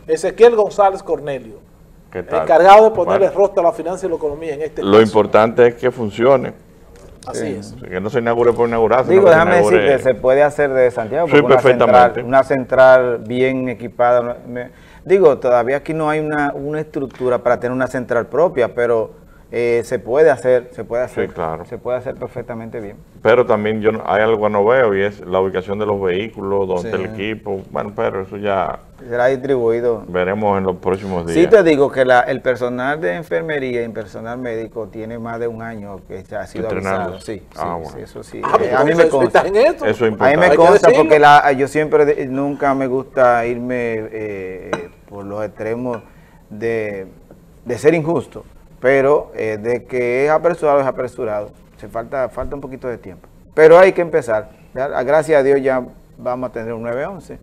Ezequiel González Cornelio, ¿Qué tal? encargado de ponerle rostro a la finanza y la economía en este Lo caso. importante es que funcione. Así es. Que no se inaugure por inaugurar. Digo, déjame decir que se puede hacer de Santiago, porque Sí, perfectamente. una central bien equipada. Digo, todavía aquí no hay una estructura para tener una central propia, pero se puede hacer, Sí, claro. se puede hacer perfectamente bien. Pero también hay algo que no veo y es la ubicación de los vehículos, donde Sí. el equipo. Bueno, pero eso ya Será distribuido. veremos en los próximos días. Sí te digo que el personal de enfermería y el personal médico tiene más de un año que ya ha sido Entrenando. avisado. Sí, Bueno. sí, eso sí. Pues, A mí me consta. en esto? Eso es A mí importante. me Hay que consta decirlo. porque yo siempre, nunca me gusta irme por los extremos de ser injusto, pero de que es apresurado. Falta un poquito de tiempo. Pero hay que empezar. Gracias a Dios ya vamos a tener un 911.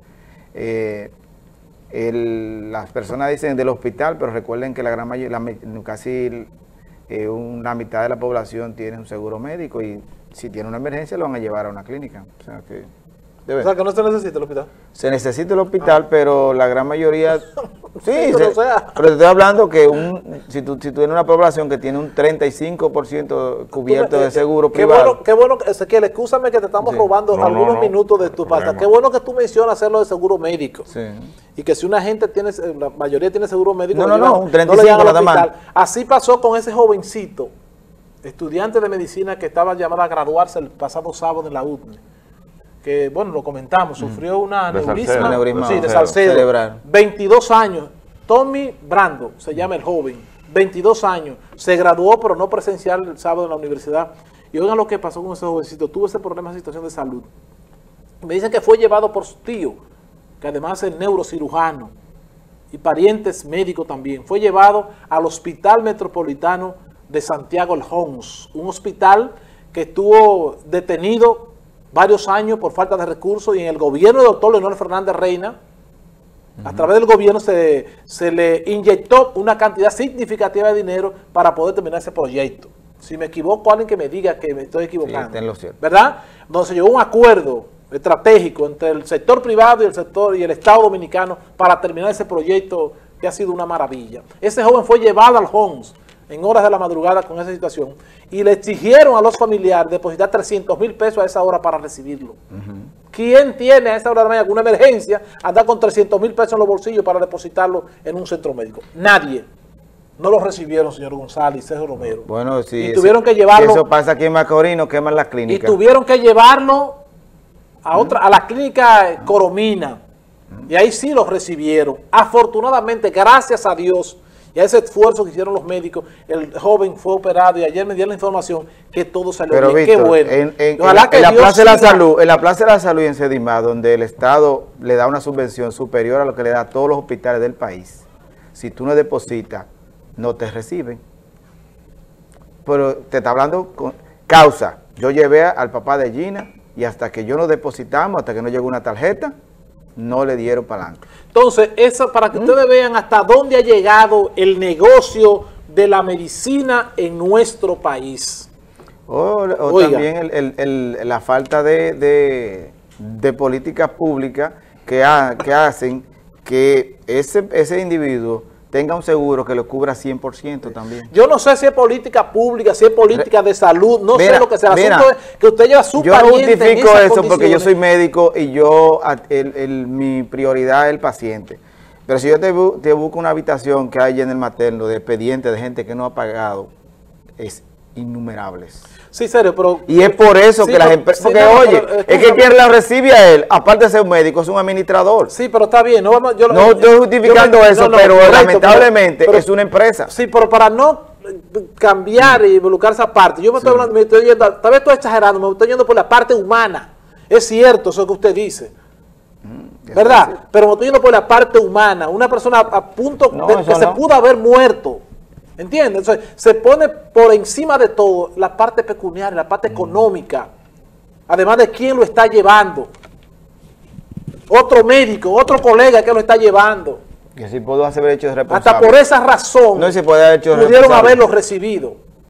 Las personas dicen del hospital, pero recuerden que la gran mayoría, casi una mitad de la población tiene un seguro médico y si tiene una emergencia lo van a llevar a una clínica. O sea que no se necesita el hospital. se necesita el hospital, pero la gran mayoría... Sí, pero, o sea, pero te estoy hablando que si tú tienes una población que tiene un 35% cubierto de seguro privado... Qué bueno, Ezequiel, excúsame que te estamos robando algunos minutos de tu pasta. Qué bueno que tú mencionas hacerlo de seguro médico. Sí. Y que si una gente tiene, la mayoría tiene seguro médico, un le 35 llevan al nada más. hospital. Así pasó con ese jovencito, estudiante de medicina que estaba llamado a graduarse el pasado sábado en la UTNE. Que, bueno, lo comentamos, sufrió una De aneurisma, Salcedo. sí, de Salcedo, cerebral. 22 años, Tommy Brando, se llama el joven, 22 años, se graduó pero no presencial el sábado en la universidad, y oigan lo que pasó con ese jovencito, tuvo ese problema de situación de salud, me dicen que fue llevado por su tío, que además es neurocirujano, y parientes médicos también, fue llevado al Hospital Metropolitano de Santiago El Homs, un hospital que estuvo detenido varios años por falta de recursos y en el gobierno del doctor Leonel Fernández Reina, a través del gobierno se le inyectó una cantidad significativa de dinero para poder terminar ese proyecto. Si me equivoco, alguien que me diga que me estoy equivocando. Sí, está en lo cierto. ¿Verdad? Donde se llegó a un acuerdo estratégico entre el sector privado y el Estado Dominicano para terminar ese proyecto que ha sido una maravilla. Ese joven fue llevado al Homs en horas de la madrugada con esa situación y le exigieron a los familiares depositar 300,000 pesos a esa hora para recibirlo. ¿Quién tiene a esa hora de la mañana alguna emergencia andar con 300,000 pesos en los bolsillos para depositarlo en un centro médico? Nadie. No lo recibieron, señor González y Sergio Romero. Bueno, sí. Y tuvieron que llevarlo. Eso pasa aquí en Macorís, no queman las Y clínicas. tuvieron que llevarlo a la clínica Coromina. Y ahí sí los recibieron. Afortunadamente, gracias a Dios y a ese esfuerzo que hicieron los médicos, el joven fue operado y ayer me dieron la información que todo salió Pero bien. Víctor, Qué bueno. en Ojalá que la Dios Plaza de la siga. Salud, en la Plaza de la Salud y en Sedimá, donde el Estado le da una subvención superior a lo que le da a todos los hospitales del país, si tú no depositas, no te reciben. Pero te está hablando con causa. Yo llevé al papá de Gina y hasta que yo no depositamos, hasta que no llegó una tarjeta, no le dieron para adelante. Entonces, eso para que ustedes vean hasta dónde ha llegado el negocio de la medicina en nuestro país. O también la falta de políticas públicas que hacen que ese individuo tenga un seguro que lo cubra 100% también. Yo no sé si es política pública, si es política de salud, no sé lo que sea. El asunto es que usted lleva su yo no pariente en justifico esas eso porque yo condiciones. soy médico y mi prioridad es el paciente. Pero si yo te busco una habitación que hay en el materno de expedientes de gente que no ha pagado, es innumerables. Sí, serio, pero... Y es por eso sí, que las pero- empresas... sí, Porque, no, oye, pero, es que quien la recibe a él, aparte de ser un médico, es un administrador. Sí, pero está bien. No, vamos, No estoy justificando eso, pero correcto, lamentablemente pero- es una empresa. Sí, pero para no cambiar y involucrar esa parte, yo me estoy hablando, me estoy yendo, tal vez estoy exagerando, me estoy yendo por la parte humana. Es cierto eso que usted dice. ¿Verdad? Pero me estoy yendo por la parte humana. Una persona a punto No, de eso que se no. pudo haber muerto. ¿Entiendes? Entonces, se pone por encima de todo la parte pecuniaria, la parte económica. Además de quién lo está llevando. Otro médico, otro colega que lo está llevando. Que si puedo haber hecho responsable. Hasta por esa razón No se puede haber hecho pudieron responsable. haberlo recibido.